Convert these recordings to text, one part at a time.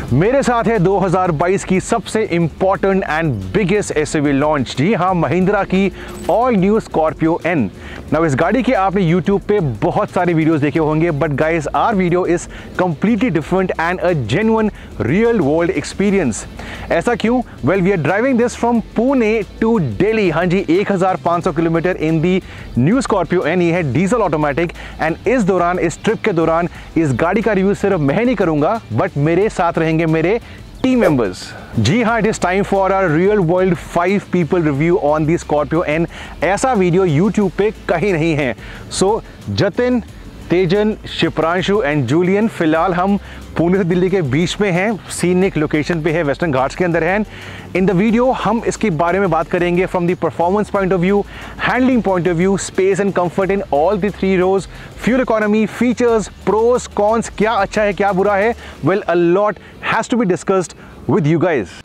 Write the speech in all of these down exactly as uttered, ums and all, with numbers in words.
मेरे साथ है दो हज़ार बाईस की सबसे important and biggest SUV launch. जी हाँ, महिंद्रा की all new Scorpio N. Now इस गाड़ी के आपने यूट्यूब पे बहुत सारे वीडियोस देखे होंगे, but guys our video is completely different and a genuine real world experience. ऐसा क्यों? Well, we are driving this from Pune to Delhi. हाँ जी, एक हज़ार पाँच सौ kilometre in the new Scorpio N. ये है डीजल ऑटोमेटिक एंड इस दौरान, इस ट्रिप के दौरान इस गाड़ी का रिव्यू सिर्फ मैं नहीं करूंगा, बट मेरे साथ रहेंगे मेरे टीम मेंबर्स। जी हाँ, it is time for our real world five people review on the Scorpio N. ऐसा वीडियो यूट्यूब पे कहीं नहीं है। So Jatin, Tejan, Shipranshu and Julian, फिलहाल हम पुणे से दिल्ली के बीच में हैं। सीनिक लोकेशन पे है, वेस्टर्न घाट्स के अंदर है। इन द वीडियो हम इसके बारे में बात करेंगे from the performance point of view, handling point of view, space and comfort in all the three rows, fuel economy, features, pros, cons, क्या अच्छा है क्या बुरा है। Well, a lot has to be discussed with you guys.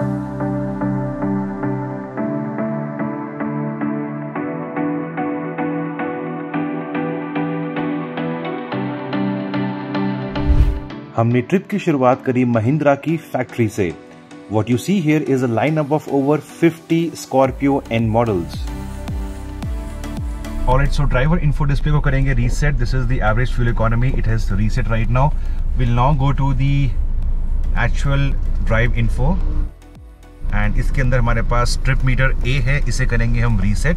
हमने trip की शुरुआत करी महिंद्रा की फैक्ट्री से। What you see here is a lineup of over fifty Scorpio N models. Alright, so driver info display को करेंगे reset. This is the average fuel economy. It has reset right now. We'll now go to the actual drive info. And इसके अंदर हमारे पास trip meter A है, इसे करेंगे हम reset.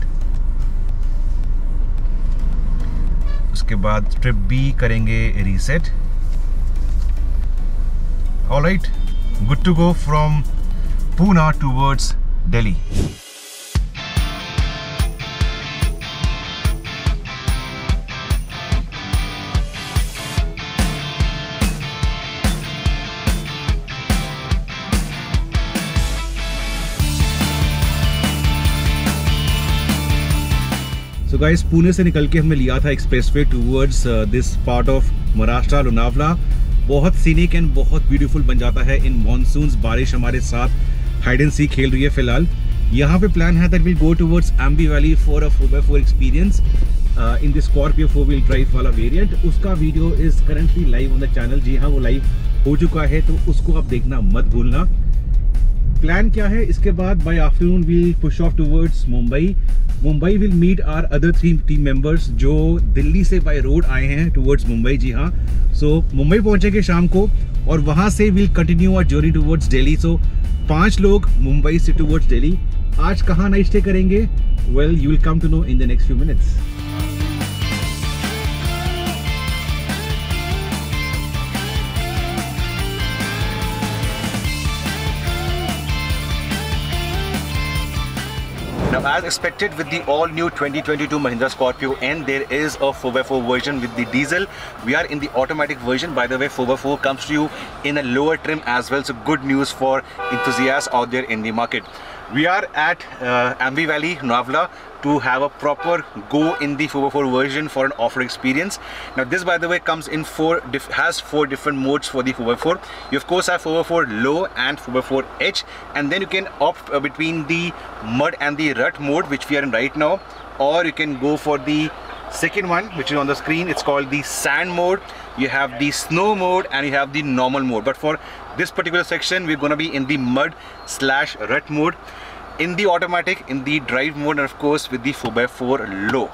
उसके बाद trip B करेंगे reset. All right, good to go from Pune towards Delhi. So guys, Pune से निकल के हमने लिया था expressway towards this part of Maharashtra, Lonavala. बहुत सीनिक एंड बहुत ब्यूटीफुल बन जाता है इन मॉनसून्स। बारिश हमारे साथ हाइड एंड सीक खेल रही है फिलहाल। यहाँ पे प्लान है that will go towards Amby valley for a four by four experience in the Scorpio four wheel drive वाला वेरिएंट। उसका video is currently live on the channel. जी हाँ, वो लाइव हो चुका है, तो उसको आप देखना मत भूलना। प्लान क्या है इसके बाद? By afternoon we push off towards Mumbai. Mumbai will meet our other three team members जो दिल्ली से बाय रोड आए हैं टुवर्ड्स मुंबई। जी हाँ, सो मुंबई पहुंचेंगे शाम को और वहां से will continue our journey towards Delhi. So पांच लोग मुंबई से टुवर्ड्स दिल्ली। आज कहाँ नाइट स्टे करेंगे? Well, you will come to know in the next few minutes. Now, as expected with the all new twenty twenty-two Mahindra Scorpio N, there is a four by four version with the diesel. We are in the automatic version. By the way, four by four comes to you in a lower trim as well, so good news for enthusiasts out there in the market. We are at uh, Ambi Valley, Lonavala, to have a proper go in the four by four version for an off-road experience. Now this, by the way, comes in four diff has four different modes for the four by four. You of course have four by four low and four by four H, and then you can opt uh, between the mud and the rut mode, which we are in right now, or you can go for the second one, which is on the screen. It's called the sand mode. You have the snow mode and you have the normal mode, but for this particular section we're going to be in the mud slash rut mode, in the automatic, in the drive mode, and of course with the four by four low.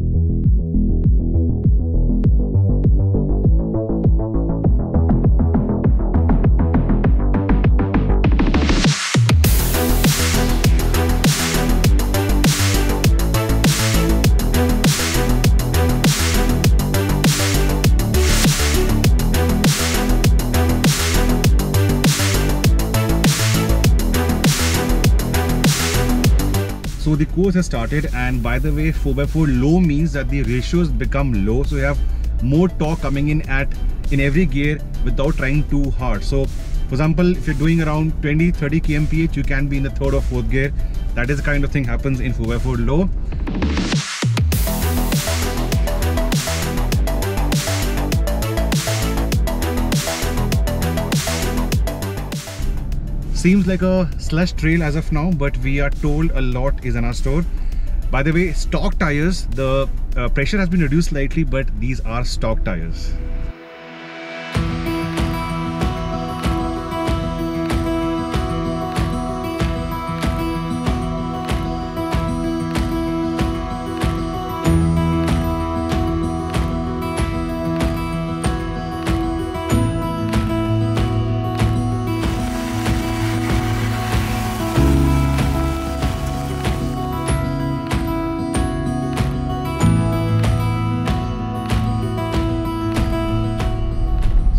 So the course has started, and by the way, four by four low means that the ratios become low, so you have more torque coming in at in every gear without trying too hard. So for example, if you're doing around twenty to thirty kilometers per hour, you can be in the third or fourth gear. That is the kind of thing happens in four by four low. Seems like a slush trail as of now, but we are told a lot is in our store. By the way, stock tires, the uh, pressure has been reduced slightly, but these are stock tires.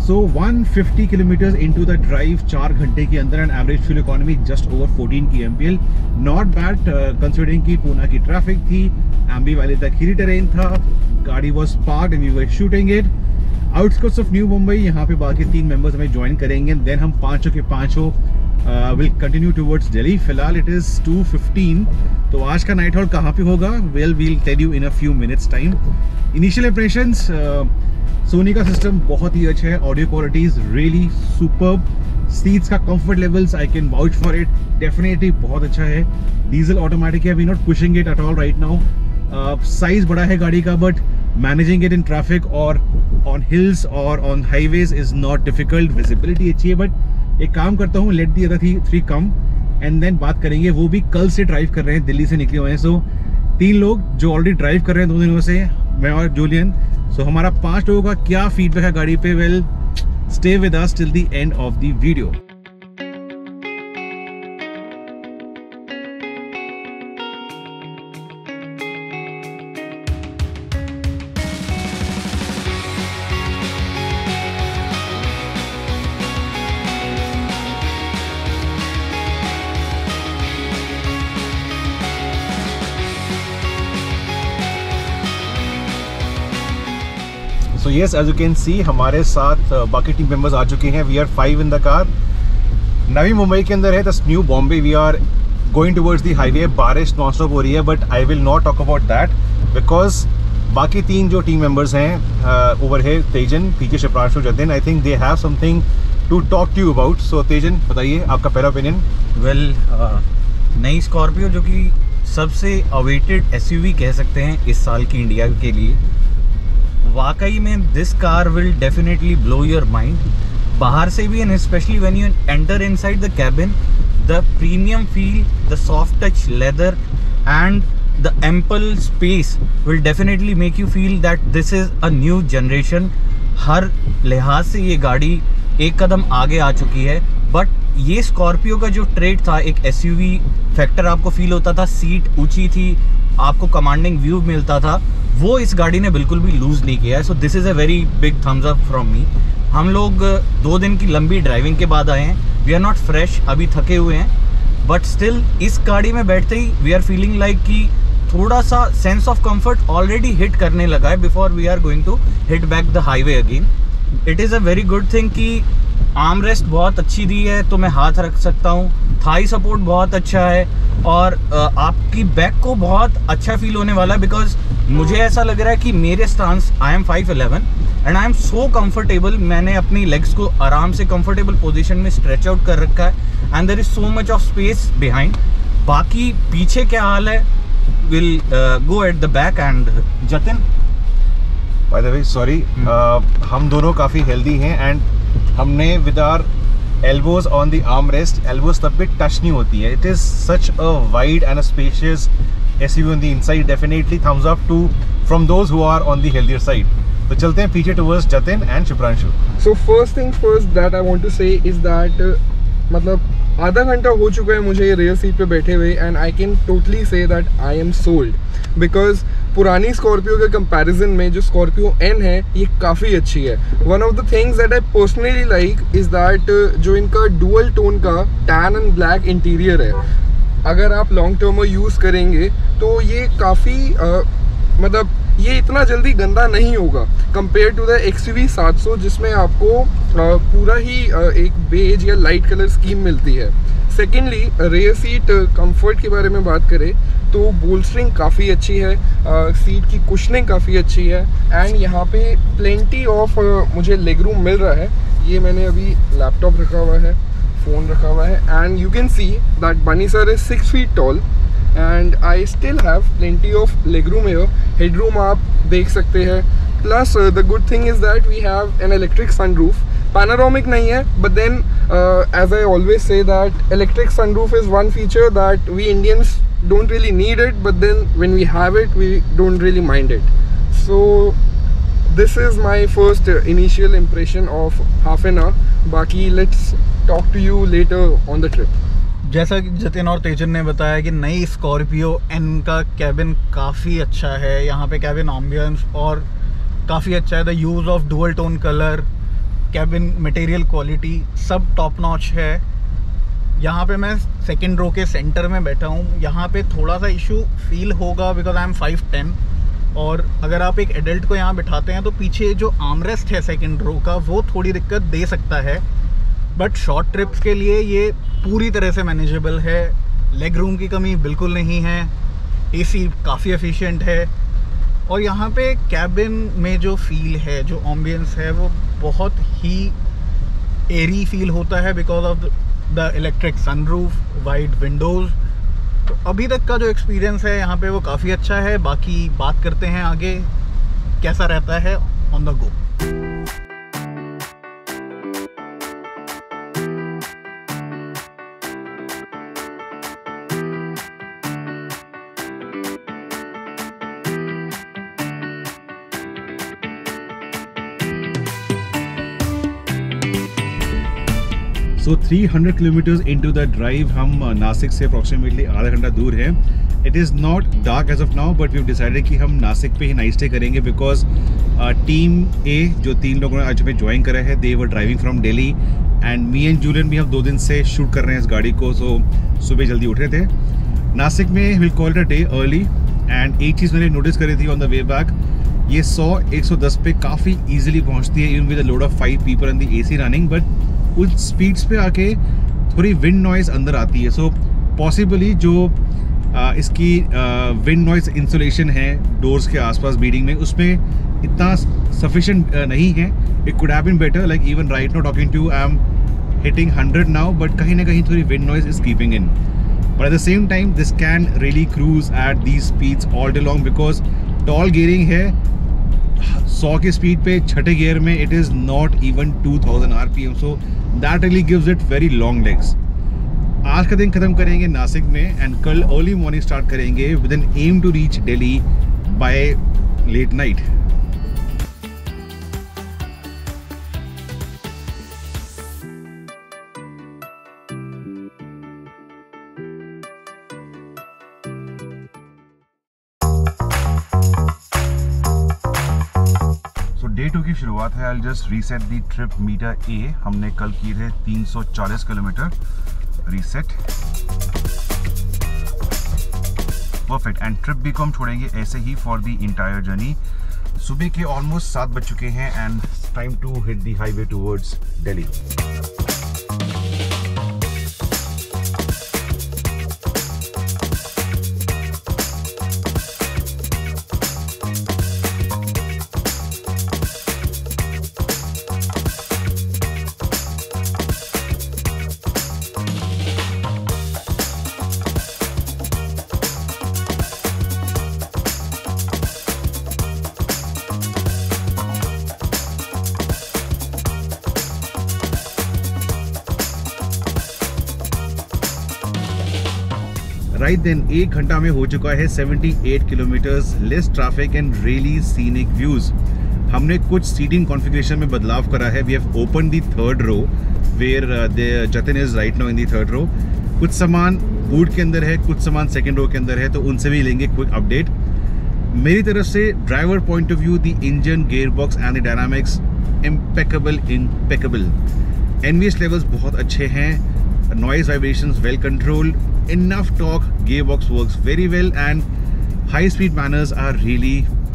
So one hundred fifty kilometers into the drive, चार घंटे के अंदर and average fuel economy just over fourteen K M P L. Not bad considering कि पूना की traffic थी, Aamby valley तक हिली terrain था, गाड़ी was parked and we were shooting it outskirts of new Mumbai. यहाँ पे बाकी तीन मेंबर्स हमें ज्वाइन करेंगे. देन हम पांचों के पांचों विल कंटिन्यू टुवर्ड्स दिल्ली. फिलहाल इट इज two fifteen. तो आज का नाइट हॉल्ट कहाँ पे होगा, well we'll tell you in a few minutes time. Initial impressions, Sony का सिस्टम बहुत ही अच्छा है, audio quality is really superb. Seats का comfort levels I can vouch for it, definitely बहुत अच्छा है. डीजल ऑटोमेटिक है, we not pushing it at all right now. Size बड़ा है गाड़ी का, but managing it in traffic और ऑन हिल्स और on highways is not difficult. Visibility अच्छी है. बट एक काम करता हूँ, let the other three come and then बात करेंगे. वो भी कल से ड्राइव कर रहे हैं, दिल्ली से निकले हुए हैं. सो तीन लोग जो ऑलरेडी ड्राइव कर रहे हैं दो दिनों से, मैं और जूलियन. सो so, हमारा पांच लोगों का क्या फीडबैक है गाड़ी पे, well stay with us till the end of the video. So yes, as you can see, हमारे साथ बाकी टीम मेंबर्स आ चुके हैं. We are five in the car. Navi Mumbai के अंदर है the new Bombay. We are going towards the highway. बारिश नॉन स्टॉप हो रही है, but I will not talk about that because बाकी तीन जो टीम मेंबर्स हैं ओवर है, Tejan, PK, Shipranshu, Jatin, I think they have something to talk to you about. So Tejan, बताइए आपका पहला ओपिनियन. वेल well, नई स्कॉर्पियो जो कि सबसे अवेटेड एसयूवी कह सकते हैं इस साल की इंडिया के लिए, वाकई में this car will definitely blow your mind. बाहर से भी, and specially when you enter inside the cabin, the premium feel, the soft touch leather and the ample space will definitely make you feel that this is a new generation. हर लिहाज से ये गाड़ी एक कदम आगे आ चुकी है. बट ये स्कॉर्पियो का जो ट्रेड था, एक एसयूवी फैक्टर आपको फील होता था, सीट ऊंची थी, आपको कमांडिंग व्यू मिलता था, वो इस गाड़ी ने बिल्कुल भी लूज नहीं किया है. So this is a very big thumbs up from me. हम लोग दो दिन की लंबी ड्राइविंग के बाद आए हैं. वी आर नॉट फ्रेश, अभी थके हुए हैं, बट स्टिल इस गाड़ी में बैठते ही वी आर फीलिंग लाइक कि थोड़ा सा sense of comfort already hit करने लगा है before we are going to hit back the highway again. It is a very good thing कि आर्म रेस्ट बहुत अच्छी दी है, तो मैं हाथ रख सकता हूँ. थाई सपोर्ट बहुत अच्छा है और आपकी बैक को बहुत अच्छा फील होने वाला है. बिकॉज मुझे ऐसा लग रहा है कि मेरे stance, I am five eleven and I am so comfortable. मैंने अपनी लेग्स को आराम से कंफर्टेबल पोजीशन में स्ट्रेच आउट कर रखा है and there is so much of space behind. बाकी पीछे क्या हाल है, will go at the back. And Jatin, by the way sorry, हम दोनों काफ़ी हेल्दी हैं एंड हमने with our elbows on the armrest, elbows तब भी टच नहीं होती है. It is such a wide and a spacious S U V on the inside. Definitely thumbs up to from those who are on the healthier side. तो चलते हैं पीछे towards Jatin and Shipranshu. So first thing first that I want to say is that uh, मतलब आधा घंटा हो चुका है मुझे ये रेयर सीट पे बैठे हुए and I can totally say that I am sold. Because पुरानी स्कॉर्पियो के कंपैरिजन में जो स्कॉर्पियो एन है ये काफ़ी अच्छी है. One of the things that I personally like is that जो इनका डुअल टोन का टैन एंड ब्लैक इंटीरियर है, अगर आप लॉन्ग टर्म में यूज़ करेंगे तो ये काफ़ी मतलब ये इतना जल्दी गंदा नहीं होगा compare to the X U V सात सौ जिसमें आपको uh, पूरा ही uh, एक बेज या लाइट कलर स्कीम मिलती है. सेकेंडली रेयर सीट कंफर्ट के बारे में बात करें तो बोल्स्टरिंग काफ़ी अच्छी है, सीट uh, की कुशनिंग काफ़ी अच्छी है एंड यहाँ पे प्लेंटी ऑफ uh, मुझे लेग रूम मिल रहा है. ये मैंने अभी लैपटॉप रखा हुआ है, फ़ोन रखा हुआ है and you can see that Bunny sir is six feet tall and I still have plenty of leg room here. Head room आप देख सकते हैं. Plus the good thing is that we have an electric sunroof. Panoramic नहीं है, but then uh, as I always say that electric sunroof is one feature that we Indians don't really need it, but then when we have it we don't really mind it. So this is my first uh, initial impression of half an hour. Baki let's talk to you later on the trip. जैसा कि जतिन और तेजन ने बताया कि नई Scorpio N का cabin काफ़ी अच्छा है. यहाँ पे कैबिन एम्बियंस और काफ़ी अच्छा है. The use of dual tone colour cabin material quality सब टॉप नॉच है। यहाँ पे मैं सेकेंड रो के सेंटर में बैठा हूँ। यहाँ पे थोड़ा सा इशू फील होगा because I am five ten, और अगर आप एक एडल्ट को यहाँ बिठाते हैं तो पीछे जो आर्मरेस्ट है सेकेंड रो का वो थोड़ी दिक्कत दे सकता है, बट शॉर्ट ट्रिप्स के लिए ये पूरी तरह से मैनेजेबल है। लेग रूम की कमी बिल्कुल नहीं है, एसी काफ़ी एफिशिएंट है, और यहाँ पे कैबिन में जो फील है, जो एम्बियंस है, वो बहुत ही एरी फील होता है because of the electric sunroof, wide windows. तो अभी तक का जो एक्सपीरियंस है यहाँ पे वो काफ़ी अच्छा है। बाकी बात करते हैं आगे कैसा रहता है on the go. So three hundred kilometres into the drive हम नासिक से अप्रॉक्सीमेटली आधा घंटा दूर हैं। It is not dark as of now, but we have decided कि हम नासिक पे ही नाइट स्टे करेंगे बिकॉज टीम ए जो तीन लोगों ने आज हमें ज्वाइन करा है, they were driving from Delhi and me and Julian भी हम दो दिन से शूट कर रहे हैं इस गाड़ी को। सो so, सुबह जल्दी उठ रहे थे। नासिक में will call it a day early, and एक चीज़ मैंने नोटिस करी थी ऑन द वे बैक, ये सौ एक सौ दस पे काफ़ी ईजिली पहुँचती है even with a load of five people and the A C running, but उस स्पीड्स पे आके थोड़ी विंड नॉइज़ अंदर आती है। सो so, पॉसिबली जो आ, इसकी विंड नॉइज़ इंसुलेशन है डोर्स के आसपास बीडिंग में, उसमें इतना सफिशिएंट नहीं है। It could have been better, like even right now talking to I am hitting hundred now, but कहीं ना कहीं थोड़ी wind noise is keeping in, but at the same time this can really cruise at these speeds all day long because tall gearing है। सौ की speed पे छठे gear में it is not even two thousand R P M, so that really gives it very long legs. आज का दिन खत्म करेंगे नासिक में एंड कल अर्ली मॉर्निंग स्टार्ट करेंगे with an aim to reach Delhi by late night. Day two की शुरुआत है। I just reset the trip meter A, हमने कल की थे तीन सौ चालीस किलोमीटर reset, perfect. And trip B को हम छोड़ेंगे ऐसे ही फॉर दी इंटायर जर्नी। सुबह के ऑलमोस्ट सात बज चुके हैं and time to hit the highway towards Delhi. Right then एक घंटा में हो चुका है अठहत्तर kilometres, less traffic and really scenic views. हमने कुछ सीटिंग कॉन्फ़िगरेशन में बदलाव करा है। We have open the third row where the Jatin is right now in the third row. कुछ सामान बूट के अंदर है, कुछ सामान सेकेंड रो के अंदर है, तो उनसे भी लेंगे क्विक अपडेट। मेरी तरफ से driver point of view, the engine, gear box and the dynamics impeccable impeccable. NVS levels बहुत अच्छे हैं, noise vibrations well controlled, enough torque, gearbox works very well and high speed manners are really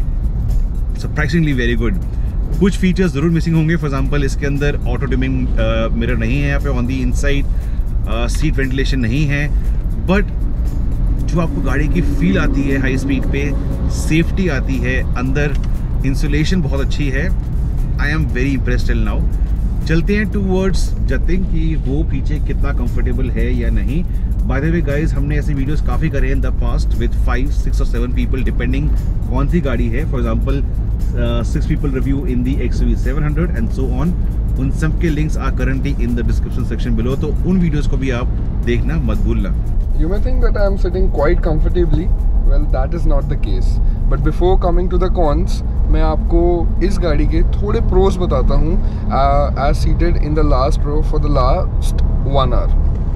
surprisingly very good. कुछ features ज़रूर missing होंगे, for example इसके अंदर auto dimming mirror नहीं है यहाँ पे on the inside, seat ventilation नहीं है, बट जो आपको गाड़ी की फील आती है हाई स्पीड पे, सेफ्टी आती है, अंदर इंसुलेशन बहुत अच्छी है। I am very impressed till now. चलते हैं टूवर्ड्स जतिन कि वो पीछे कितना कंफर्टेबल है या नहीं। बाय द वे गाइस, हमने ऐसे वीडियोस काफ़ी करे हैं in the past with five six और सेवन पीपल डिपेंडिंग कौन सी गाड़ी है। For example six people review in the X U V seven hundred and so on. उन सब के links are currently in the description section below, तो उन वीडियोस को भी आप देखना मत भूलना। You may think that I am sitting quite comfortably. Well, that is not the case. But before coming to the cons, मैं आपको इस गाड़ी के थोड़े प्रोस बताता हूँ as seated in the last row for the last one hour.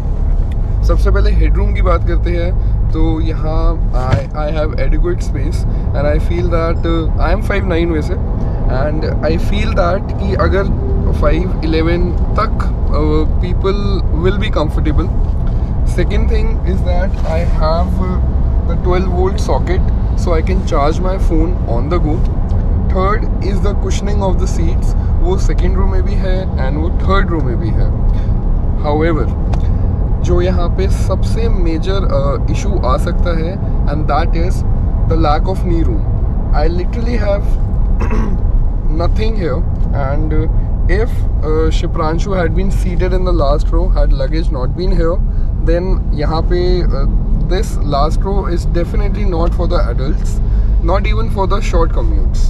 सबसे पहले हेडरूम की बात करते हैं तो यहाँ I I have adequate space and I feel that uh, I am five nine वैसे and I feel that कि अगर five eleven तक uh, people will be comfortable. Second thing is that I have uh, the twelve volt socket, so I can charge my phone on the go. Third is the cushioning of the seats, वो second row में भी है and वो third row में भी है. However, जो यहाँ पे सबसे मेजर इशू uh, आ सकता है and that is the lack of knee room. I literally have nothing here, and uh, if uh, Shipranshu had been seated in the last row, had luggage not been here, then यहाँ पे uh, this last row is definitely not for the adults, not even for the short commutes.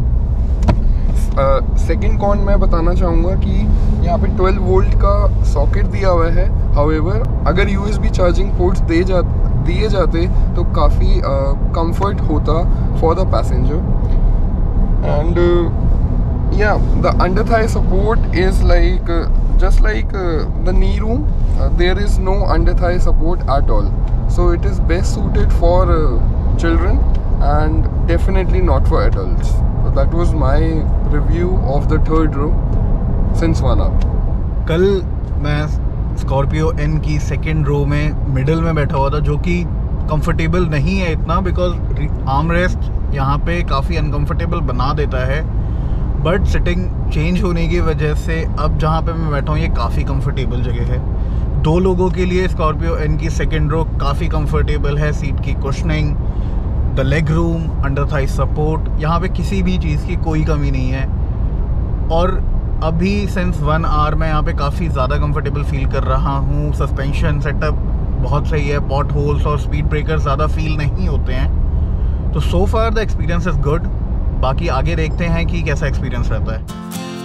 Second uh, कॉन मैं बताना चाहूँगा कि यहाँ पे twelve volt का सॉकेट दिया हुआ है. हाउएवर अगर यूएसबी चार्जिंग पोर्ट्स दे जा दिए जाते तो काफ़ी कंफर्ट uh, होता for the passenger. And yeah, the under thigh support is like uh, just like uh, the knee room, uh, there is no under thigh support at all, so it is best suited for uh, children and definitely not for adults. So that was my review of the third row since one hour. कल मैं Scorpio N की second row में middle में बैठा हुआ था, जो कि कंफर्टेबल नहीं है इतना, बिकॉज आर्म रेस्ट यहाँ पे काफ़ी अनकंफर्टेबल बना देता है. बट सिटिंग चेंज होने की वजह से अब जहाँ पे मैं बैठा हूँ ये काफ़ी कंफर्टेबल जगह है. दो लोगों के लिए स्कॉर्पियो एन की सेकेंड रो काफ़ी कंफर्टेबल है. सीट की cushioning, the leg room, under thigh support, यहाँ पे किसी भी चीज़ की कोई कमी नहीं है. और अभी सिंस वन आवर मैं यहाँ पे काफ़ी ज़्यादा कंफर्टेबल फील कर रहा हूँ. सस्पेंशन सेटअप बहुत सही है, पॉट होल्स और स्पीड ब्रेकर ज़्यादा फील नहीं होते हैं. तो so far the experience is good. बाकी आगे देखते हैं कि कैसा एक्सपीरियंस रहता है.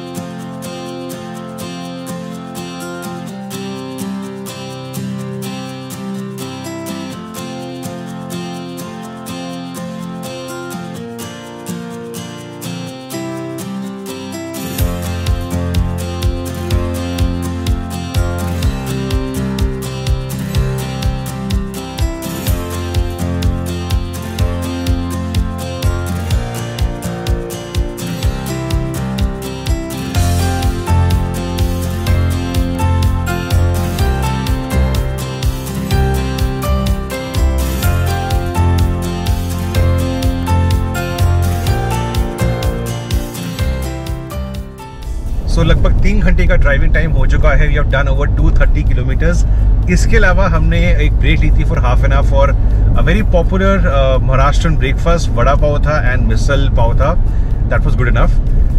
सो so, लगभग तीन घंटे का ड्राइविंग टाइम हो चुका है. We have done over two thirty kilometres. इसके अलावा हमने एक ब्रेक ली थी for half an hour for a very popular Maharashtrian breakfast. Vada pav था एंड मिसल पाव था. That was good enough.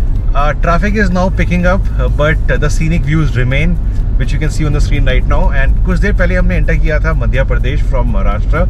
Traffic is now picking up but the scenic views remain which you can see on the screen right now. And कुछ देर पहले हमने enter किया था Madhya Pradesh from Maharashtra.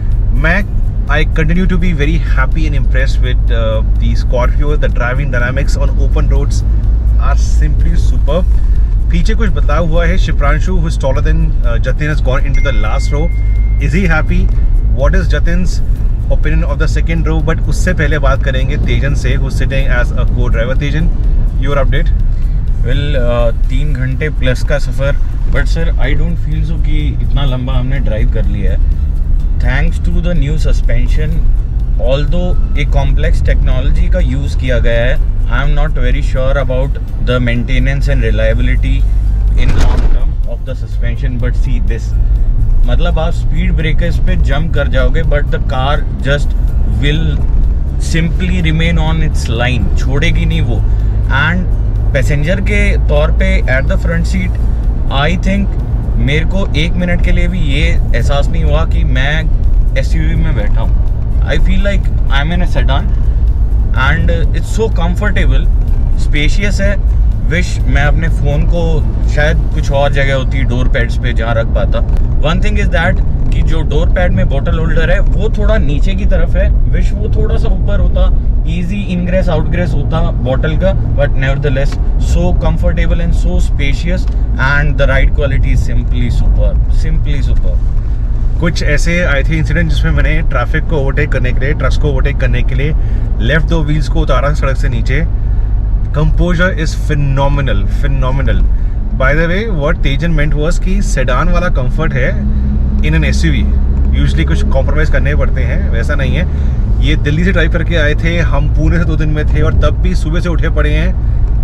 मैं I continue to be very happy and impressed with uh, the Scorpio. The driving dynamics on open roads are simply superb. पीछे कुछ बदलाव हुआ है. Shipranshu, who is taller than uh, Jatin, has gone into the last row. Is he happy? What is Jatin's opinion of the second row? But उससे पहले बात करेंगे तेजन से, who is sitting as a co-driver. Tejan, your update? Well, uh, तीन घंटे plus का सफ़र, but sir I don't feel so कि इतना लंबा हमने ड्राइव कर लिया है. Thanks to the new suspension, although एक कॉम्प्लेक्स टेक्नोलॉजी का यूज़ किया गया है, I am not very sure about the maintenance and reliability in long term of the suspension. But see this, मतलब आप स्पीड ब्रेकर्स पे जंप कर जाओगे but the car just will simply remain on its line, छोड़ेगी नहीं वो. And passenger के तौर पे at the front seat I think मेरे को एक मिनट के लिए भी ये एहसास नहीं हुआ कि मैं एसयूवी में बैठा हूँ. I feel like I am in a sedan and it's so comfortable, spacious है. विश मैं अपने फ़ोन को शायद कुछ और जगह होती डोर पैड्स पे जहाँ रख पाता. वन थिंग इज़ दैट कि जो डोर पैड में बोतल होल्डर है वो थोड़ा नीचे की तरफ है. विश वो थोड़ा सा ऊपर होता, इजी इनग्रेस आउटग्रेस होता बॉटल का. But nevertheless so comfortable and so spacious and the ride quality is simply super, simply super. कुछ ऐसे आए थे इंसिडेंट जिसमें मैंने ट्रैफिक को ओवरटेक करने के लिए, ट्रक्स को ओवरटेक करने के लिए लेफ्ट दो व्हील्स को उतारा सड़क से नीचे. Composure is phenomenal, phenomenal. By the way what तेजन मेंट वाज कि सेडान वाला कंफर्ट है इन एन एसयूवी. यूजुअली कुछ कॉम्प्रोमाइज़ करने पड़ते हैं, वैसा नहीं है. ये दिल्ली से ड्राइव करके आए थे हम, पुणे से दो दिन में थे और तब भी सुबह से उठे पड़े हैं.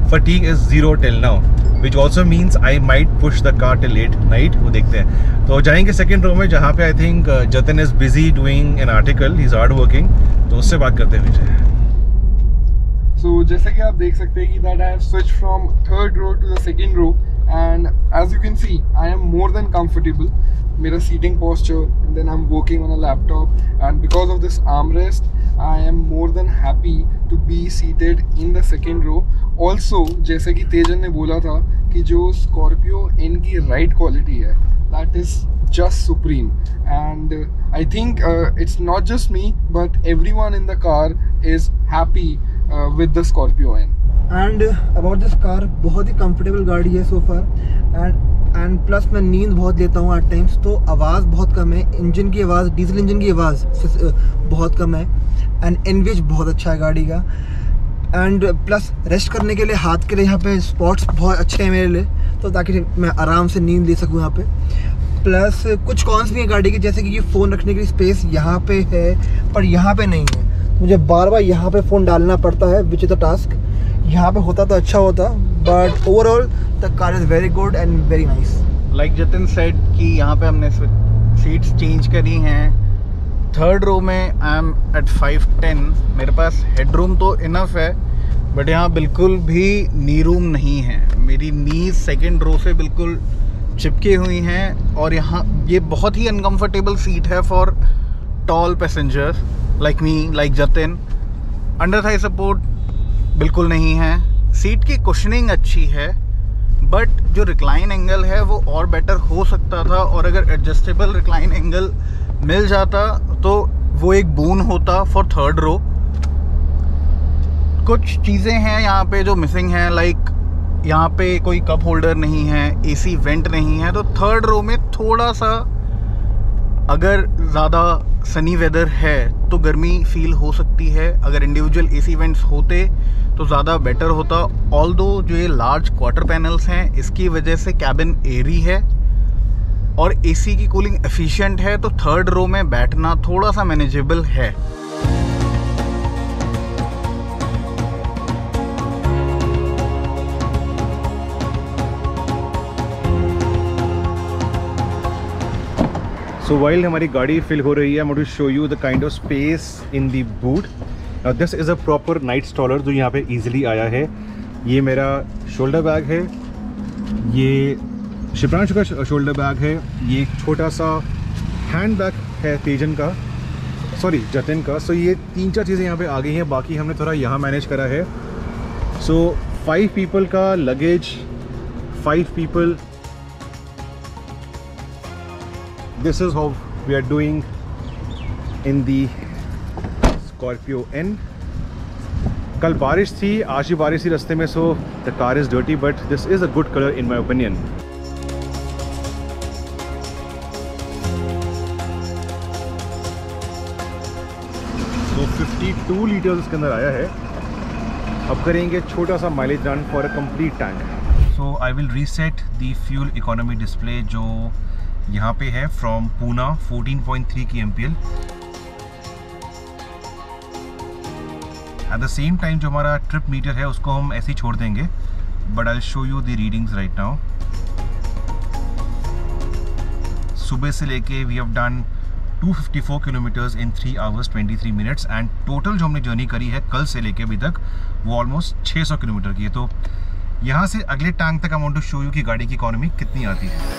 fatigue is zero till now, which also means I might push the car till late night. वो देखते हैं. तो जाएंगे सेकंड रो में जहाँ पे I think uh, Jatin is busy doing an article. He's hard working. तो उससे बात करते हैं मुझे. So जैसे कि आप देख सकते हैं कि that I have switched from third row to the second row, and as you can see I am more than comfortable. मेरा seating posture, and then I'm working on a laptop, and because of this armrest I am more than happy to be seated in the second row. Also जैसे कि तेजन ने बोला था कि जो Scorpio N की ride quality है, that is just supreme, and uh, I think uh, it's not just me but everyone in the car is happy uh, with the Scorpio N. And uh, about this car, बहुत ही comfortable गाड़ी है so far, and and plus मैं नींद बहुत लेता हूँ eight times, तो आवाज़ बहुत कम है. इंजन की आवाज़, डीजल इंजन की आवाज़ बहुत कम है, एंड एनवीएच बहुत अच्छा है गाड़ी का. एंड प्लस रेस्ट करने के लिए हाथ के लिए यहाँ पे स्पॉट्स बहुत अच्छे हैं मेरे लिए, तो ताकि मैं आराम से नींद ले सकूँ यहाँ पे. प्लस कुछ कॉन्स भी है गाड़ी के, जैसे कि ये फ़ोन रखने की स्पेस यहाँ पे है पर यहाँ पे नहीं है. मुझे बार बार यहाँ पे फ़ोन डालना पड़ता है, विच इज़ द टास्क. यहाँ पे होता तो अच्छा होता, but overall the car is very good and very nice. Like Jatin said कि यहाँ पे हमने सीट्स चेंज करी हैं. थर्ड रो में I am at five ten. मेरे पास हेडरूम तो इनफ है, बट यहाँ बिल्कुल भी नी रूम नहीं है. मेरी नीज सेकंड रो से बिल्कुल चिपकी हुई हैं, और यहाँ ये बहुत ही अनकंफर्टेबल सीट है for tall passengers like me, like Jatin. Under thigh support बिल्कुल नहीं है. सीट की कुशनिंग अच्छी है, बट जो रिक्लाइन एंगल है वो और बेटर हो सकता था, और अगर एडजस्टेबल रिक्लाइन एंगल मिल जाता तो वो एक बून होता फॉर थर्ड रो. कुछ चीज़ें हैं यहाँ पे जो मिसिंग हैं, लाइक यहाँ पे कोई कप होल्डर नहीं है, एसी वेंट नहीं है. तो थर्ड रो में थोड़ा सा, अगर ज़्यादा सनी वेदर है तो गर्मी फील हो सकती है. अगर इंडिविजुअल एसी वेंट्स होते तो ज़्यादा बेटर होता. ऑल्दो जो ये लार्ज क्वार्टर पैनल्स हैं, इसकी वजह से कैबिन एयरी है और एसी की कूलिंग एफिशिएंट है, तो थर्ड रो में बैठना थोड़ा सा मैनेजेबल है. So while हमारी गाड़ी फिल हो रही है, I'm going to show you the kind of space in the boot. Now this is a proper night stroller जो यहाँ पे easily आया है. ये मेरा शोल्डर बैग है, ये शिप्रांशु का शोल्डर बैग है, ये एक छोटा सा हैंड बैग है तेजन का, सॉरी जतिन का. सो so ये तीन चार चीज़ें यहाँ पे आ गई हैं, बाकी हमने थोड़ा यहाँ मैनेज करा है. सो फाइव पीपल का luggage, five people. This is how we are doing in the Scorpio N. कल बारिश थी, आज भी बारिश थी रास्ते में, so the car is dirty, but this is a good color in my opinion. So बावन लीटर्स इसके अंदर आया है. अब करेंगे छोटा सा mileage run for a complete tank. So I will reset the fuel economy display जो यहाँ पे है from Poona fourteen point three K M P L. At the same time जो हमारा ट्रिप मीटर है उसको हम ऐसे ही छोड़ देंगे, but I will show you the readings right now. सुबह से लेके we have done two fifty four kilometres in three hours twenty three minutes, and total जो हमने जर्नी करी है कल से लेके अभी तक वो ऑलमोस्ट छह सौ किलोमीटर की है. तो यहाँ से अगले टैंक तक I want to show you कि गाड़ी की इकोनॉमी कितनी आती है.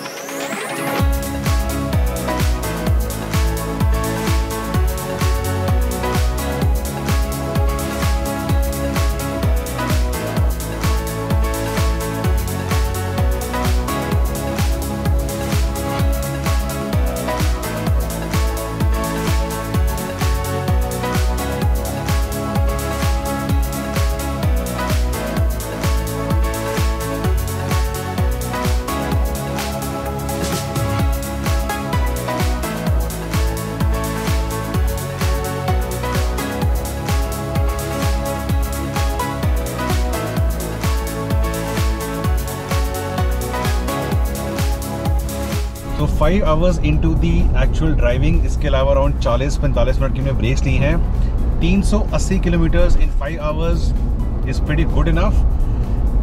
तो five hours into the actual driving, इसके अलावा अराउंड चालीस पैंतालीस मिनट की हमने ब्रेक्स ली हैं. तीन सौ अस्सी kilometres in five hours is pretty good enough.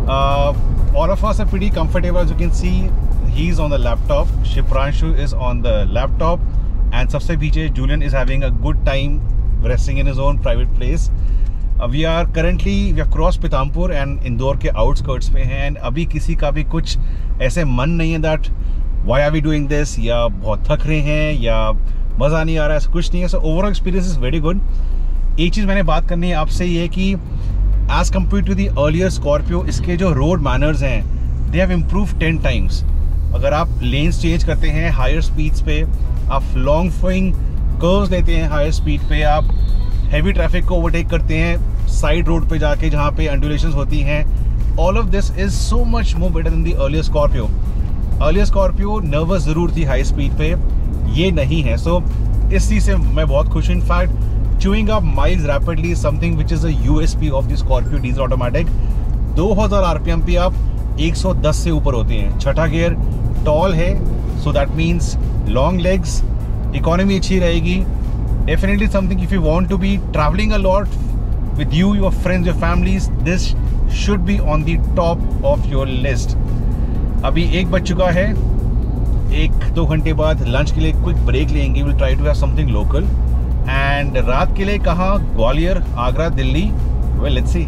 Uh, all of us are pretty comfortable. As you can see, he's on the laptop. Shipranshu is on the laptop, and सबसे पीछे Julian is having a good time resting in his own private place. Uh, we are currently we have crossed Pithampur and Indore के outskirts पे हैं, and अभी किसी का भी कुछ ऐसे मन नहीं है that why are we doing this, या बहुत थक रहे हैं, या मज़ा नहीं आ रहा है, ऐसा कुछ नहीं है. So overall experience is very good. एक चीज़ मैंने बात करनी है आपसे ये कि as compared to the earlier Scorpio, इसके जो road manners हैं they have improved ten times. अगर आप lanes change करते हैं higher speeds पे, आप long flowing curves लेते हैं higher speed पे, आप heavy traffic को overtake करते हैं side road पे जाके जहाँ पे undulations होती हैं, all of this is so much more better than the earlier Scorpio. Earlier Scorpio nervous ज़रूर थी high speed पे, ये नहीं है. So इस चीज़ से मैं बहुत खुश हूँ. In fact, chewing up miles rapidly is something which is a U S P of the Scorpio diesel automatic. two thousand R P M पे आप one ten से ऊपर होते हैं. छठा गियर टॉल है, so that means long legs, economy अच्छी रहेगी. Definitely something if you want to be traveling a lot with you, your friends, your families, this should be on the top of your list. अभी एक बज चुका है. एक दो घंटे बाद लंच के लिए क्विक ब्रेक लेंगे. Will try to have something local. And रात के लिए कहाँ, Gwalior, Agra, Delhi, well let's see.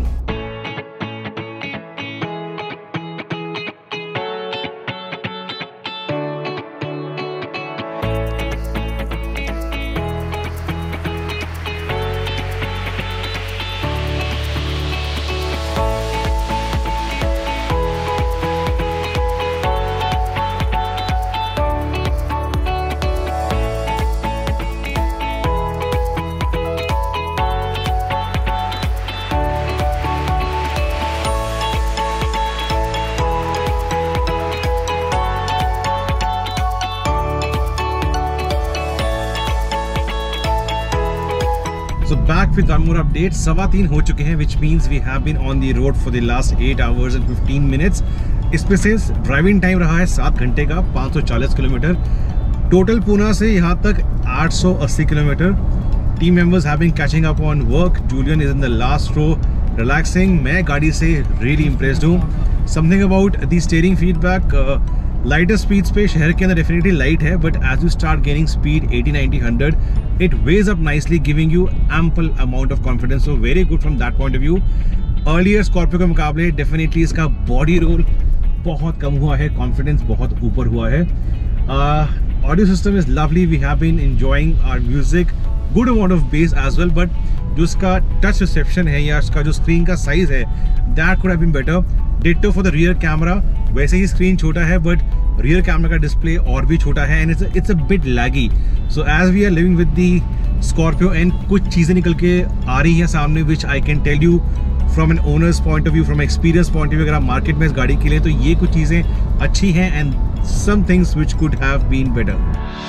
So back with one more update. सवा तीन हो चुके हैं, which means we have been on the road for the last eight hours and fifteen minutes. इसमें से ड्राइविंग टाइम रहा है सात घंटे का, पाँच सौ चालीस किलोमीटर. टोटल पूना से यहाँ तक आठ सौ अस्सी kilometre. Team members have been catching up on work. Julian is in the last row relaxing. मैं गाड़ी से रियली इम्प्रेस्ड हूँ. Something about the steering feedback. Lighter speeds पे शहर के अंदर डेफिनेटली लाइट है, but as you start gaining speed eighty, ninety, one hundred, it weighs up nicely, giving you ample amount of confidence. So very good from that point of view. Earlier Scorpio के मुकाबले definitely इसका body roll बहुत कम हुआ है, confidence बहुत ऊपर हुआ है. Audio system is lovely. We have been enjoying our music, good amount of bass as well, but जो इसका टच रिसेप्शन है या इसका जो स्क्रीन का साइज है, that could have been better. Ditto for the rear camera. वैसे ही स्क्रीन छोटा है, बट रियर कैमरा का डिस्प्ले और भी छोटा है, and it's it's a bit laggy. So as we are living with the Scorpio and कुछ चीज़ें निकल के आ रही हैं सामने, which I can tell you from an owner's point of view, from experience point of view. अगर आप मार्केट में इस गाड़ी के लिए, तो ये कुछ चीज़ें अच्छी हैं, and some things which could have been better.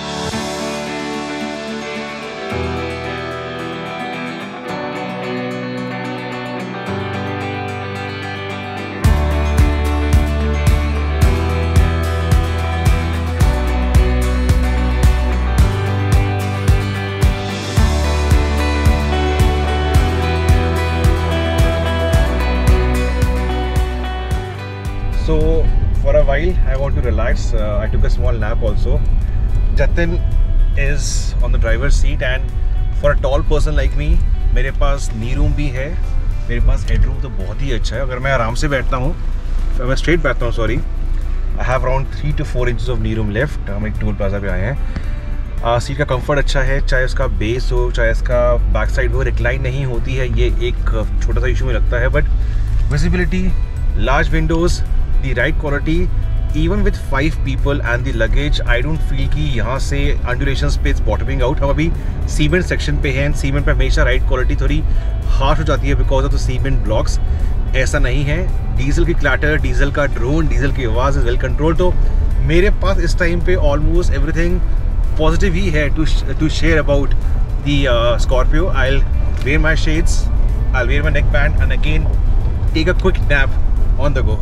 So for a while I want to relax. uh, I took a small nap also. Jatin is on the driver's seat, and for a tall person like me, मेरे पास नी room भी है, मेरे पास head room तो बहुत ही अच्छा है. अगर मैं आराम से बैठता हूँ, मैं स्ट्रेट बैठता हूँ, sorry, I have around three two four inches of knee room left. हम एक टोल प्लाजा पे आए हैं. सीट का कंफर्ट अच्छा है, चाहे उसका बेस हो, चाहे इसका बैक साइड हो. रिक्लाइन नहीं होती है, ये एक छोटा सा इशू में लगता है, but visibility, large windows, the right quality, even with five people and the luggage, I don't feel कि यहाँ से undulation space bottoming out. हम अभी सीमेंट सेक्शन पे हैं. सीमेंट पे हमेशा राइट क्वालिटी थोड़ी हार्श हो जाती है because of the cement blocks. ऐसा नहीं है. डीजल की क्लैटर, डीजल का ड्रोन, डीजल की आवाज़ इज वेल कंट्रोल. तो मेरे पास इस टाइम पे ऑलमोस्ट एवरीथिंग पॉजिटिव ही है to to share about the Scorpio. I will wear my shades, I will wear my neck band, and again take a quick nap on the go.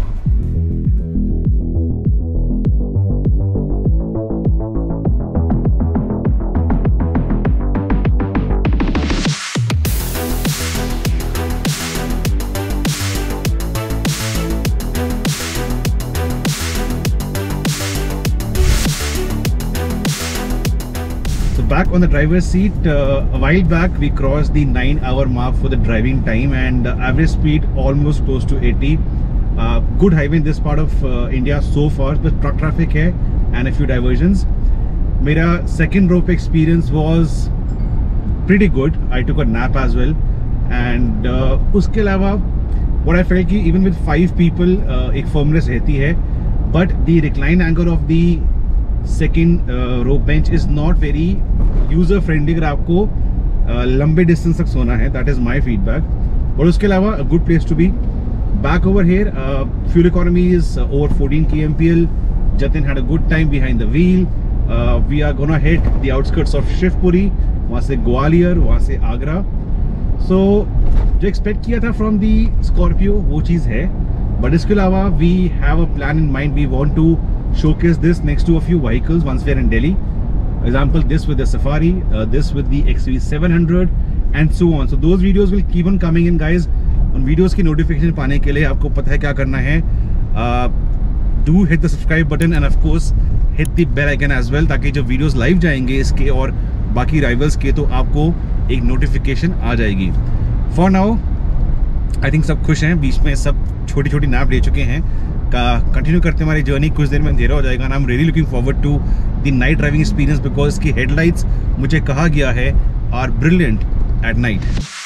on the driver's seat. Uh, a while back we crossed the nine hour mark for the driving time, and uh, average speed almost close to eighty. Uh, good highway in this part of uh, India so far, but truck traffic hai and a few diversions. Mera second rope experience was pretty good. I took a nap as well, and uh, uske alawa what I felt ki even with five people uh, ek firmness rehti hai, but the recline angle of the second uh, rope bench is not very user friendly अगर आपको uh, लंबे distance तक सोना है. That is my feedback. और उसके अलावा a good place to be. Back over here, uh, fuel economy is uh, over fourteen kilometers per mile. Jatin had a good time behind the wheel. Uh, we are gonna hit the outskirts of Shivpuri, वहाँ से ग्वालियर, वहाँ से Agra. So जो expect किया था from the Scorpio वो चीज़ है, but इसके अलावा we have a plan in mind. We want to showcase this next to a few vehicles once we are in Delhi. Example, this with the Safari, uh, this with the X V seven hundred, and so on. So those videos will keep on coming in, guys. उन videos की notification पाने के लिए आपको पता है क्या करना है. uh, Do hit the subscribe button and of course hit the bell icon as well, ताकि जब videos live जाएंगे इसके और बाकी rivals के तो आपको एक notification आ जाएगी. For now, I think सब खुश हैं. बीच में सब छोटी छोटी नैप ले चुके हैं. का कंटिन्यू करते हमारी जर्नी. कुछ देर में अंधेरा हो जाएगा. I am really looking forward to the night driving experience because इसकी हेडलाइट्स मुझे कहा गया है आर ब्रिलियंट एट नाइट.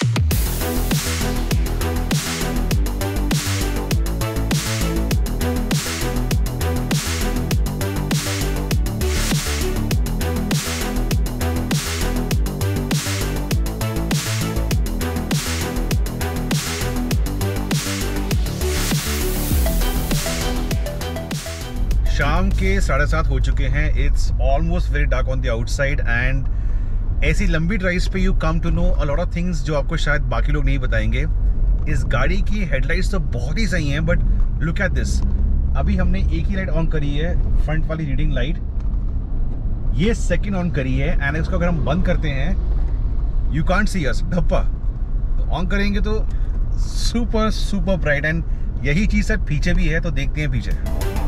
शाम के साढ़े सात हो चुके हैं. It's almost very dark on the outside, and ऐसी लंबी ड्राइव्स पे you come to know a lot of things जो आपको शायद बाकी लोग नहीं बताएंगे. इस गाड़ी की हेडलाइट्स तो बहुत ही सही हैं, बट लुक एट दिस. अभी हमने एक ही लाइट ऑन करी है, फ्रंट वाली रीडिंग लाइट. ये सेकंड ऑन करी है, एंड इसको अगर हम बंद करते हैं यू कांट सी अस. धप्पा तो ऑन करेंगे तो सुपर सुपर ब्राइट, एंड यही चीज़ सर पीछे भी है. तो देखते हैं पीछे.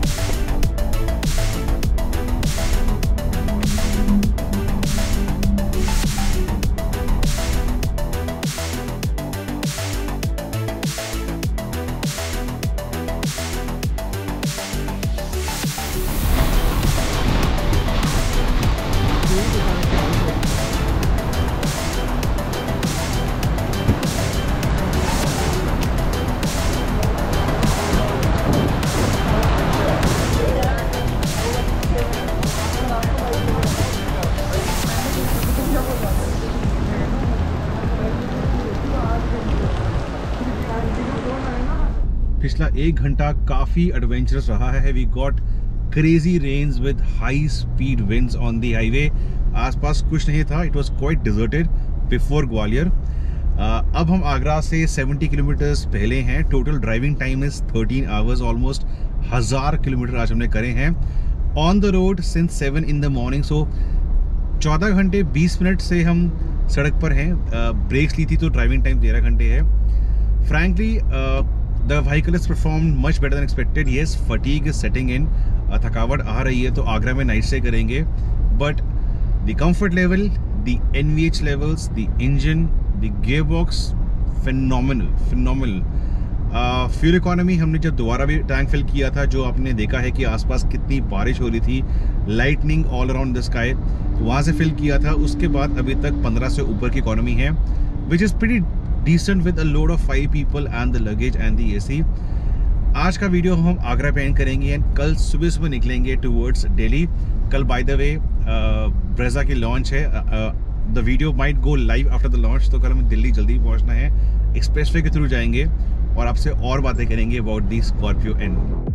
पिछला एक घंटा काफी एडवेंचरस रहा है. We got crazy rains with high speed winds on the highway. आसपास कुछ नहीं था. It was quite deserted before Gwalior. अब हम आगरा से सत्तर किलोमीटर्स पहले हैं. Total driving time is thirteen hours. Almost हजार किलोमीटर आज हमने करे हैं on the road since seven in the morning. So चौदह घंटे बीस मिनट से हम सड़क पर हैं. ब्रेक्स ली थी तो ड्राइविंग टाइम तेरह घंटे है. Frankly the vehicle has performed much better than expected. Yes, fatigue is setting in. थकावट आ रही है तो आगरा में नाइट स्टे करेंगे, but the comfort level, the N V H levels, the engine, the gearbox, phenomenal, phenomenal. Fuel uh, economy हमने जब दोबारा भी टैंक फिल किया था, जो आपने देखा है कि आसपास कितनी बारिश हो रही थी, lightning all around the sky, तो वहाँ से फिल किया था. उसके बाद अभी तक पंद्रह से ऊपर की इकोनॉमी है, which is pretty decent with a load of five people and the luggage and the A C. आज का वीडियो हम आगरा पे एंड करेंगे एंड कल सुबह सुबह निकलेंगे टूवर्ड्स दिल्ली. कल बाय द वे ब्रेजा की लॉन्च है. The video might go live after the launch, तो कल हमें दिल्ली जल्दी पहुंचना है. एक्सप्रेसवे के थ्रू जाएंगे और आपसे और बातें करेंगे about the Scorpio N.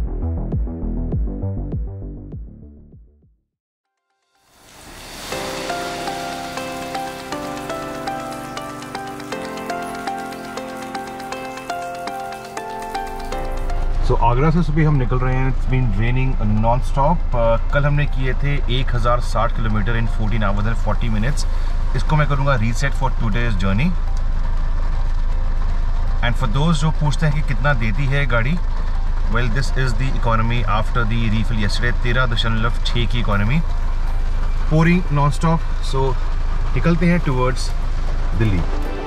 So so, Agra से सुबह हम निकल रहे हैं. It's been raining non stop. कल हमने किए थे एक हज़ार साठ kilometre in fourteen hours and forty minutes. इसको मैं करूँगा reset for today's journey. And for दोस्त जो पूछते हैं कि कितना देती है गाड़ी, well this is the economy after the refill yesterday. तेरह दशमलव छः की इकोनॉमी, पूरी नॉन स्टॉप. सो निकलते हैं towards Delhi.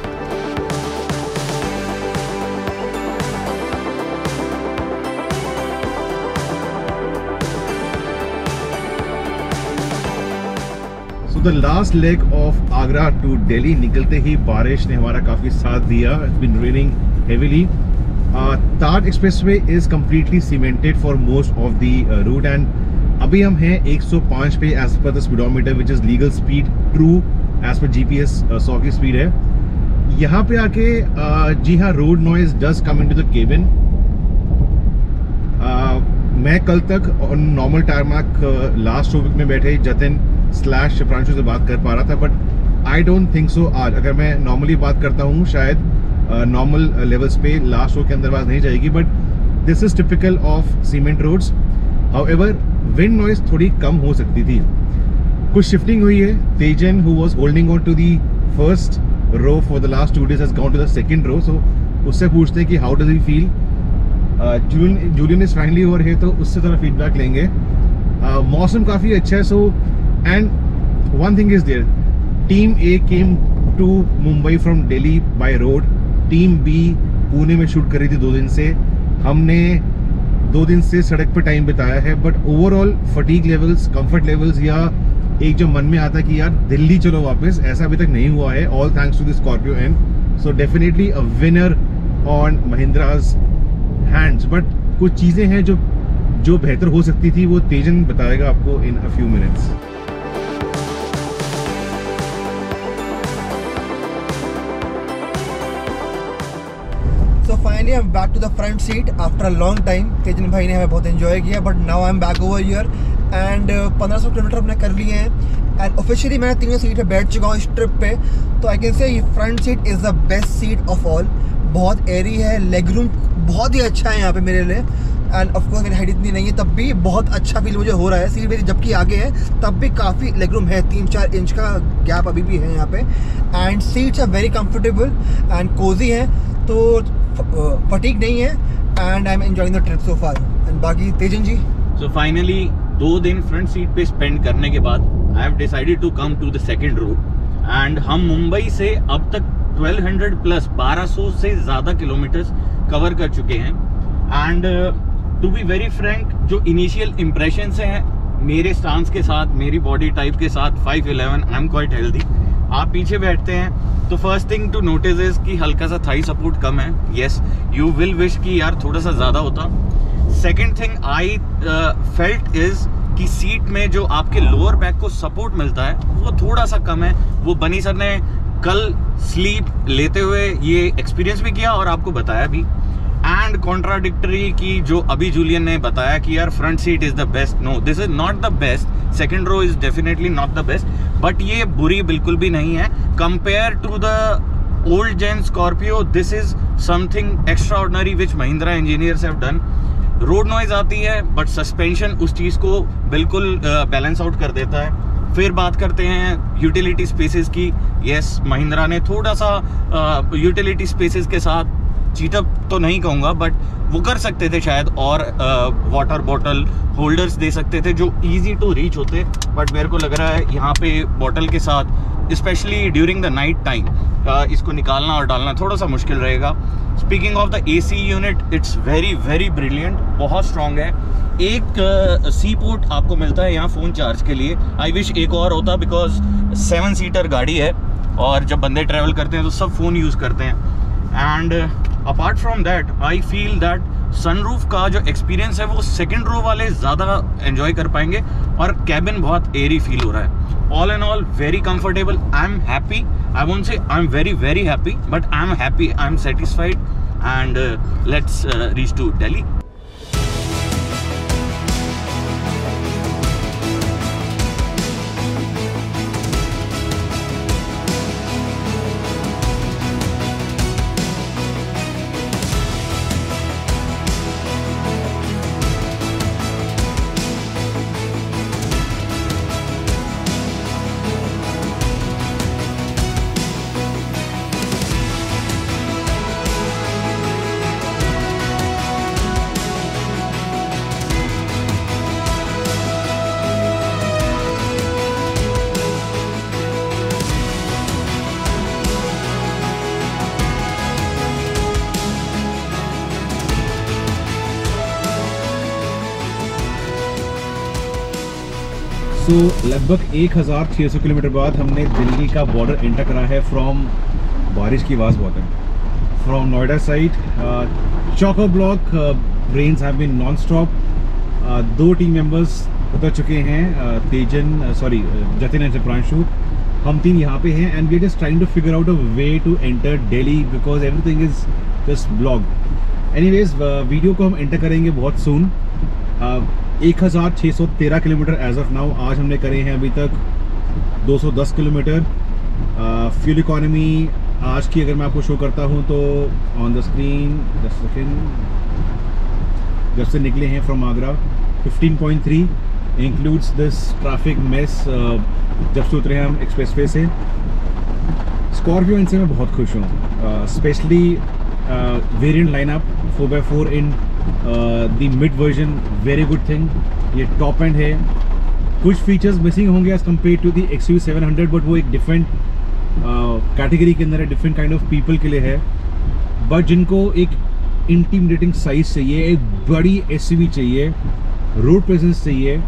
The last leg of Agra to Delhi, निकलते ही बारिश ने हमारा काफ़ी साथ दिया। It's been raining heavily. Taj expressway is completely cemented for most of the route and अभी हम हैं एक सौ पाँच पे as per the speedometer which is legal speed, true as per GPS सौ की स्पीड है। यहाँ पे आके uh, जी हाँ, road noise does come into the cabin. मैं कल तक नॉर्मल टारमैक लास्ट टॉपिक में बैठे जतिन स्लैश शिप्रांशु से बात कर पा रहा था, but I don't think so आज अगर मैं नॉर्मली बात करता हूँ शायद नॉर्मल uh, लेवल्स पे लास्ट शो के अंदर बात नहीं जाएगी, but this is typical of cement roads. However wind noise थोड़ी कम हो सकती थी। कुछ शिफ्टिंग हुई है। Tejan who was holding on to the first row for the last two days has gone to the second row, so उससे पूछते हैं कि how does he feel. Julian Julian is finally over है, तो उससे थोड़ा फीडबैक लेंगे। uh, मौसम काफ़ी अच्छा है। So and one thing is there, team A came to Mumbai from Delhi by road, team B Pune में शूट कर रही थी दो दिन से। हमने दो दिन से सड़क पर टाइम बिताया है, but overall fatigue levels, comfort levels या एक जो मन में आता कि यार दिल्ली चलो वापस, ऐसा अभी तक नहीं हुआ है, all thanks to the Scorpio N. So definitely a winner on Mahindra's hands. But कुछ चीज़ें हैं जो जो बेहतर हो सकती थी, वो तेजन बताएगा आपको in a few minutes. So finally I'm back to the front seat after a long time. Tejan भाई ने हमें बहुत एंजॉय किया, but now I am back over here and पंद्रह सौ किलोमीटर हमने कर लिए हैं एंड ऑफिशियली मैं तीनों सीट पे बैठ चुका हूँ इस ट्रिप पे। तो आई कैन से ये front seat is the best seat of all. बहुत एयरी है, लेग रूम बहुत ही अच्छा है यहाँ पे मेरे लिए एंड ऑफकोर्स मेरी हाइट इतनी नहीं है, तब भी बहुत अच्छा फील मुझे हो रहा है। सीट मेरी जबकि आगे है तब भी काफ़ी लेग रूम है, तीन चार इंच का गैप अभी भी है यहाँ पे and seats are very comfortable and cosy है, तो फटीग नहीं है and I am enjoying the trip so far. And बाकी तेजन जी, सो फाइनली दो दिन फ्रंट सीट पे स्पेंड करने के बाद I have decided to come to the second row and हम मुंबई से अब तक बारह सौ प्लस बारह सौ से ज़्यादा किलोमीटर्स कवर कर चुके हैं and to be very frank, जो इनिशियल इम्प्रेशंस हैं मेरे स्टांस के साथ, मेरी बॉडी टाइप के साथ, five eleven, I am quite healthy. आप पीछे बैठते हैं तो first thing to notice is कि हल्का सा थाई सपोर्ट कम है। येस, यू विल विश कि यार थोड़ा सा ज़्यादा होता। Second thing I felt is कि सीट में जो आपके लोअर बैक को सपोर्ट मिलता है वो थोड़ा सा कम है। वो बनी सर ने कल स्लीप लेते हुए ये एक्सपीरियंस भी किया और आपको बताया भी। एंड कॉन्ट्राडिक्टरी की जो अभी जूलियन ने बताया कि यार front seat is the best, no this is not the best, second row is definitely not the best, but ये बुरी बिल्कुल भी नहीं है compare to the old gen Scorpio. This is something extraordinary which Mahindra engineers have done. Road noise आती है but suspension उस चीज़ को बिल्कुल बैलेंस आउट कर देता है। फिर बात करते हैं यूटिलिटी स्पेसेस की। यस, महिंद्रा ने थोड़ा सा यूटिलिटी स्पेसेस के साथ चीटअप तो नहीं कहूँगा बट वो कर सकते थे शायद, और वाटर बॉटल होल्डर्स दे सकते थे जो इजी टू रीच होते, बट मेरे को लग रहा है यहाँ पे बॉटल के साथ specially during the night time इसको निकालना और डालना थोड़ा सा मुश्किल रहेगा। Speaking of the AC unit, it's very very brilliant, बहुत स्ट्रॉन्ग है। एक सी uh, पोर्ट आपको मिलता है यहाँ फ़ोन चार्ज के लिए। आई विश एक और होता बिकॉज सेवन सीटर गाड़ी है और जब बंदे ट्रैवल करते हैं तो सब फ़ोन यूज़ करते हैं। And apart from that I feel that sunroof का जो एक्सपीरियंस है वो सेकंड रो वाले ज़्यादा एंजॉय कर पाएंगे और कैबिन बहुत एयरी फील हो रहा है। All and all very comfortable. I am happy, I won't say I am very very happy but I am happy, I am satisfied and let's reach to Delhi. So so, लगभग एक हज़ार छः सौ kilometre बाद हमने दिल्ली का बॉर्डर एंटर करा है फ्रॉम, बारिश की आवाज़ बहुत है, फ्रॉम नोएडा साइड। चौको block rains have been non stop. दो टीम मेंबर्स उतर चुके हैं, uh, Tejan sorry Jatin and Pranshu, हम तीन यहाँ पे हैं and we are just trying to figure out a way to enter Delhi because everything is just blocked. Anyways video को हम एंटर करेंगे बहुत सून। एक हज़ार छः सौ तेरह किलोमीटर एज ऑफ नाउ, आज हमने करे हैं अभी तक दो सौ दस किलोमीटर। फ्यूल इकोनॉमी आज की अगर मैं आपको शो करता हूँ तो on the screen, just second, जब से निकले हैं from Agra fifteen point three includes this traffic mess. जब से उतरे हैं हम एक्सप्रेस वे से। स्कॉर्पियो इनसे मैं बहुत खुश हूँ, specially variant lineup four by four in the mid version, very good thing. ये टॉप एंड है, कुछ फीचर्स मिसिंग होंगे as compare to the X U seven hundred, but वो एक डिफरेंट कैटेगरी के अंदर है, डिफरेंट काइंड ऑफ पीपल के लिए है। बट जिनको एक इंटीमिडेटिंग साइज चाहिए, एक बड़ी एसयूवी चाहिए, रोड प्रेजेंस चाहिए,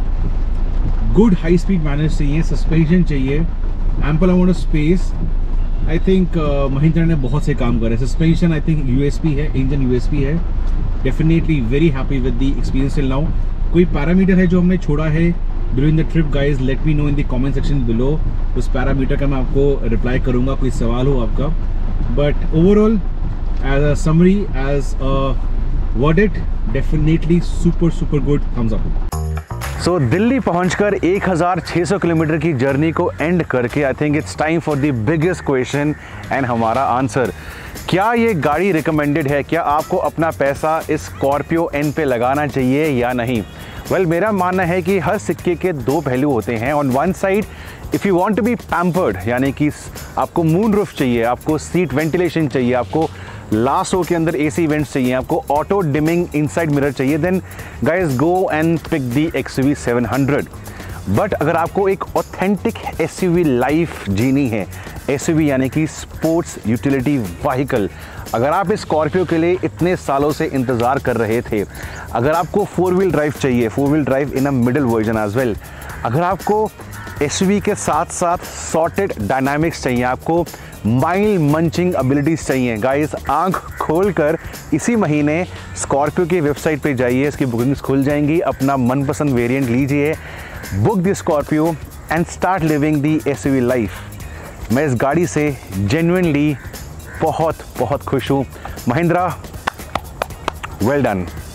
गुड हाई स्पीड मैनेज चाहिए, सस्पेंशन चाहिए, ample amount of space, I think Mahindra ने बहुत से काम करे। सस्पेंशन आई थिंक यूएसपी है, इंजन यूएसपी है। Definitely very happy with the experience till now. कोई पैरामीटर है जो हमने छोड़ा है during the trip, guys let me know in the comment section below. उस पैरामीटर का मैं आपको रिप्लाई करूँगा, कोई सवाल हो आपका। But overall as a summary, as a verdict, definitely super super good, thumbs up. So so, Delhi पहुंचकर एक हज़ार छः सौ किलोमीटर की जर्नी को एंड करके I think it's time for the biggest question and हमारा आंसर। क्या ये गाड़ी रिकमेंडेड है? क्या आपको अपना पैसा इस स्कॉर्पियो एन पे लगाना चाहिए या नहीं? वेल well, मेरा मानना है कि हर सिक्के के दो पहलू होते हैं। On one side if you want to be pampered, यानी कि आपको मून रूफ चाहिए, आपको सीट वेंटिलेशन चाहिए, आपको लास्ट रो के अंदर एसी इवेंट्स चाहिए, आपको ऑटो डिमिंग इनसाइड मिरर चाहिए, then guys go and pick the X U V seven hundred. But अगर आपको एक ऑथेंटिक एसयूवी लाइफ जीनी है, एसयूवी यानी कि स्पोर्ट्स यूटिलिटी व्हीकल, अगर आप इस स्कॉर्पियो के लिए इतने सालों से इंतज़ार कर रहे थे, अगर आपको फोर व्हील ड्राइव चाहिए, four wheel drive in a middle version as well, अगर आपको एसयूवी के साथ साथ सॉर्टेड डायनामिक्स चाहिए, आपको माइल्ड मंचिंग एबिलिटीज़ चाहिए, गाइस आंख खोलकर इसी महीने स्कॉर्पियो की वेबसाइट पे जाइए, इसकी बुकिंग्स खुल जाएंगी, अपना मनपसंद वेरिएंट लीजिए, book the Scorpio and start living the SUV life. मैं इस गाड़ी से जेन्युइनली बहुत बहुत खुश हूँ। Mahindra, well done.